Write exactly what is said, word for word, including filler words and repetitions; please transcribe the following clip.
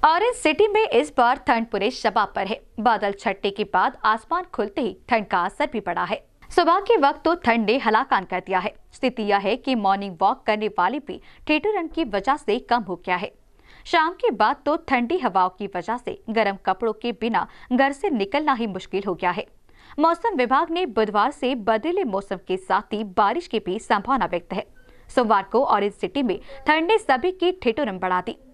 Orange city में इस बार ठंड पूरे शबाब पर है। बादल छटने के बाद आसमान खुलते ही ठंड का असर भी पड़ा है। सुबह के वक्त तो ठंड ने हलाकान कर दिया है। स्थिति यह है कि मॉर्निंग वॉक करने वाले भी ठिठुरन की वजह से कम हो गया है। शाम के बाद तो ठंडी हवाओं की वजह से गर्म कपड़ों के बिना घर से निकलना ही मुश्किल हो गया है। मौसम विभाग ने बुधवार से बदले मौसम के साथ ही बारिश की भी संभावना व्यक्त है। सोमवार को ऑरेंज सिटी में ठंड ने सभी की ठिठुरन बढ़ा दी।